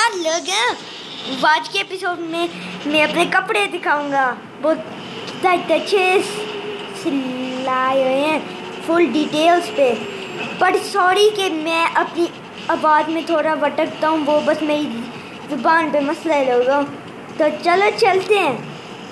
यार लोग आज के एपिसोड में मैं अपने कपड़े दिखाऊंगा। बहुत अच्छे सिलाए हुए हैं फुल डिटेल्स पे। पर सॉरी कि मैं अपनी आवाज़ में थोड़ा भटकता हूँ, वो बस मेरी जुबान पे मसला है लोगों। तो चलो चलते हैं।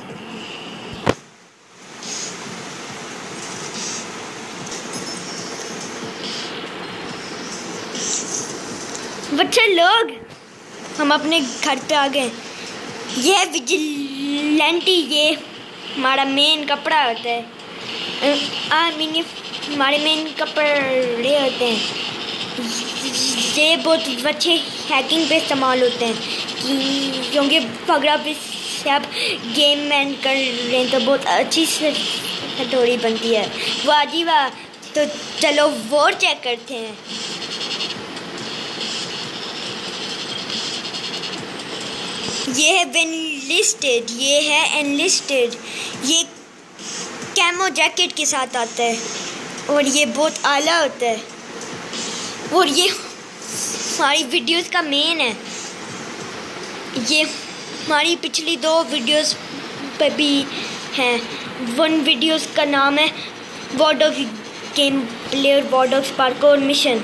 बच्चे लोग हम अपने घर पे आ गए। ये है विजिलेंटी, ये हमारा मेन कपड़ा होता है। ये हमारे मेन कपड़े होते हैं। ये बहुत अच्छे हैकिंग पे इस्तेमाल होते हैं क्योंकि अगर आप इससे आप गेम मैन कर रहे हैं तो बहुत अच्छी हथौड़ी बनती है। वाह जी वाह। तो चलो वो चेक करते हैं। ये है एनलिस्टेड, ये है एनलिस्टेड। ये कैमो जैकेट के साथ आता है और ये बहुत आला होता है और ये हमारी वीडियोस का मेन है। ये हमारी पिछली 2 वीडियोस पे भी हैं। वन वीडियोस का नाम है वॉर ऑफ गेम प्ले और वॉर ऑफ पार्कोर मिशन।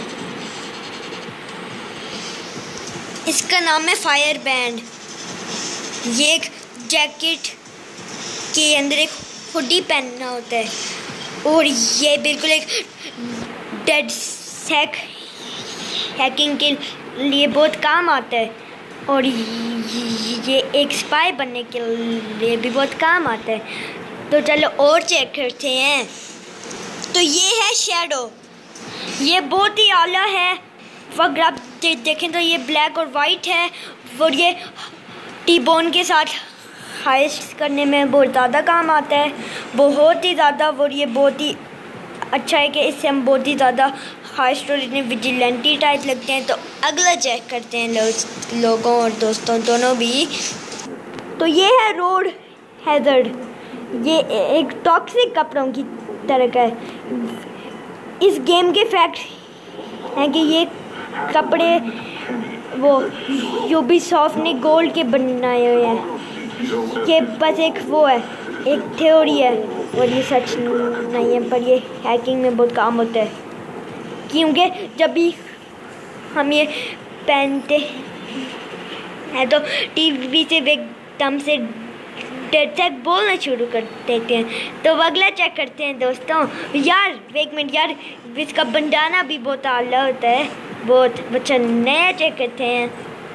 इसका नाम है फायर बैंड। ये एक जैकेट के अंदर एक हुडी पहनना होता है और ये बिल्कुल एक डेड सैक हैकिंग के लिए बहुत काम आता है और ये एक स्पाई बनने के लिए भी बहुत काम आता है। तो चलो और चेक करते हैं। तो ये है शैडो, ये बहुत ही आला है। अगर आप देखें तो ये ब्लैक और वाइट है और ये टी-बोन के साथ हाइस्ट करने में बहुत ज़्यादा काम आता है, बहुत ही ज़्यादा। और ये बहुत ही अच्छा है कि इससे हम बहुत ही ज़्यादा हाइस्ट और इतने विजिलेंटी टाइप लगते हैं। तो अगला चेक करते हैं लोगों और दोस्तों दोनों भी। तो ये है रोड हैजर्ड, ये एक टॉक्सिक कपड़ों की तरह का है। इस गेम के फैक्ट हैं कि ये कपड़े वो यूबीसॉफ्ट ने गोल्ड के बनाए हुए हैं। ये बस एक वो है, एक थ्योरी है और ये सच नहीं है, पर ये हैकिंग में बहुत काम होता है क्योंकि जब भी हम ये पहनते हैं तो टीवी से एकदम से डेड सैक बोलना शुरू कर देते हैं। तो अगला चेक करते हैं दोस्तों। यार एक मिनट यार, इसका बंडाना भी बहुत आला होता है, बहुत अच्छा। नया चेक करते हैं।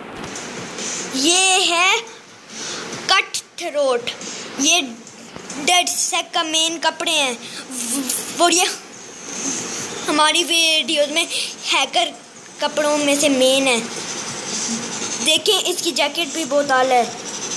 ये है कट थ्रोट, ये डेड सैक का मेन कपड़े हैं और ये हमारी वीडियोस में हैकर कपड़ों में से मेन है। देखें इसकी जैकेट भी बहुत आला है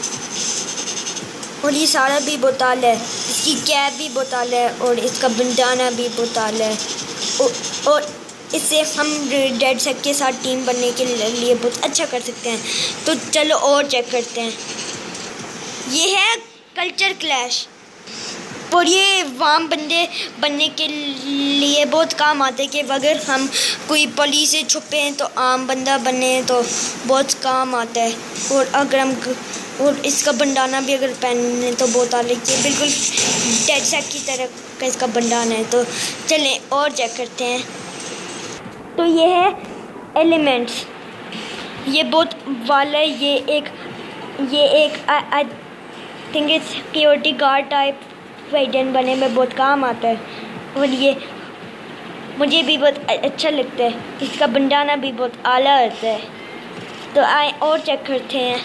और ये सारा भी बहुत आला है। इसकी कैप भी बहुत आला है और इसका बंडाना भी बहुत आला है और इससे हम डेड सैक के साथ टीम बनने के लिए बहुत अच्छा कर सकते हैं। तो चलो और चेक करते हैं। ये है कल्चर क्लैश और ये वाम बंदे बनने के लिए बहुत काम आते हैं कि अगर हम कोई पुलिस से छुपे हैं तो आम बंदा बने तो बहुत काम आता है। और अगर हम और इसका बंडाना भी अगर पहने तो बहुत आले के बिल्कुल डेड सैक की तरह का इसका बंडाना है। तो चलें और चेक करते हैं। तो ये है एलिमेंट्स, ये बहुत वाला है। ये एक I think it's security guard type agent बनने में बहुत काम आता है और ये मुझे भी बहुत अच्छा लगता है। इसका बंडाना भी बहुत आला होता है। तो आए और चेक करते हैं।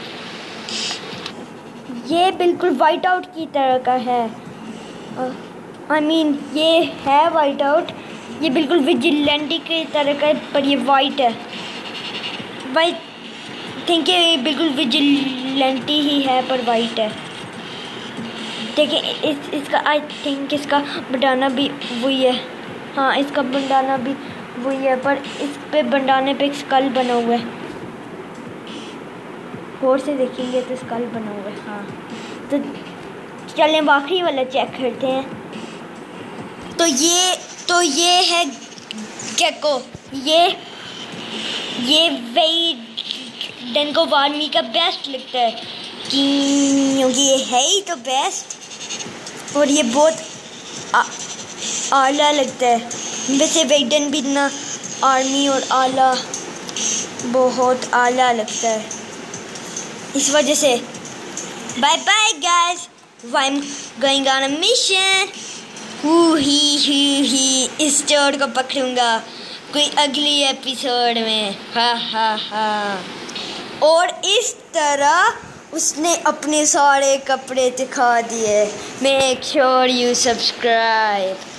ये बिल्कुल वाइट आउट की तरह का है। ये है वाइट आउट, ये बिल्कुल विजिलेंटी की तरह का है, पर ये वाइट है। वाइट थिंक ये बिल्कुल विजिलेंटी ही है पर वाइट है। देखिए इसका आई थिंक इसका बंडाना भी वही है। हाँ, इसका बंडाना भी वही है, पर इस पे बंडाने पे एक स्कल बना हुआ है। और से देखेंगे तो स्कल बना हुआ है। हाँ, तो चलें आखिरी वाला चेक करते हैं। तो ये है गेको, ये वही डन को वार्मी का बेस्ट लगता है क्योंकि ये है ही तो बेस्ट और ये बहुत आला लगता है। वैसे वेगडन भी इतना आर्मी और आला बहुत आला लगता है, इस वजह से bye bye guys, I am going on a mission. ही इस स्टोर को पकड़ूंगा कोई अगली एपिसोड में, हा हा हा। और इस तरह उसने अपने सारे कपड़े दिखा दिए। Make sure you subscribe.